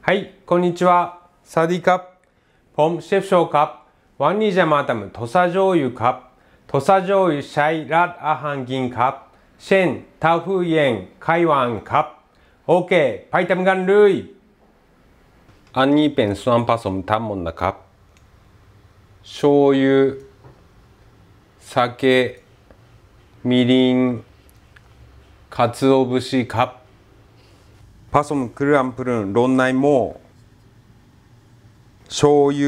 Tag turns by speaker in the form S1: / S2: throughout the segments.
S1: はい、こんにちは。สวัสดีครับผมเชฟโชครับวันนี้จะมาทำ土佐醤油ครับ土佐醤油ใช้ราดอาหารกินครับเช่นเต้าหู้เย็นไข่หวานครับโอเคไปทำกันเลยอันนี้เป็นส่วนผสมทั้งหมดนะครับ醤油酒みりん鰹節ครับผสมเครื่องปรุงลงในหม้อ醤油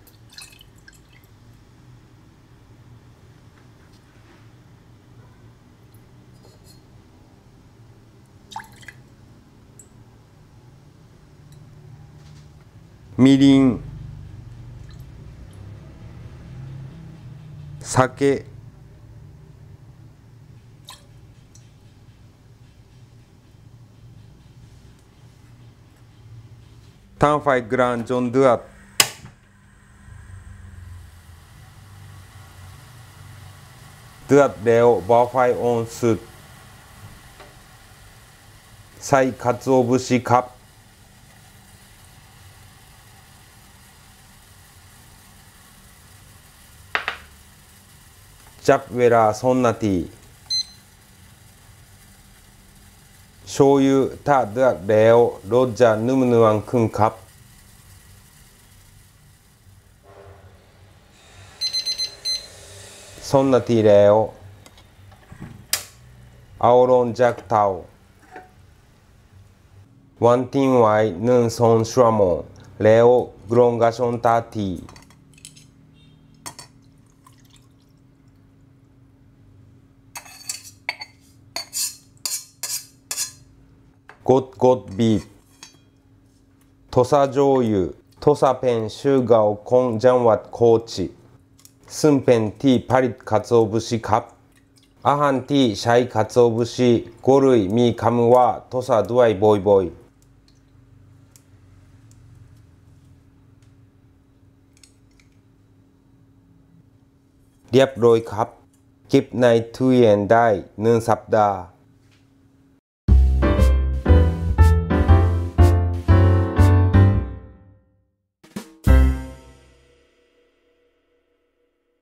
S1: みりん酒ตั้งไฟกลางจนเดือดแล้วเบาไฟอ่อนสุดใส่鰹節ครับจับเวลา2 นาที醤油ถ้าเดือดแล้วรสจะนุ่มนวลขึ้นครับ2 นาทีแล้วเอาลงจากเตาวันทิ้งไว้1-2 ชั่วโมงแล้วกรองกระชอนตาทีกดบีบ土佐醤油土佐เป็นชื่อเก่าของจังหวัดโคชิซึ่งเป็นที่ผลิต鰹節ครับอาหารที่ใช้鰹節ก็เลยมีคำว่า土佐ด้วยบ่อยๆเรียบร้อยครับเก็บในตู้เย็นได้1 สัปดาห์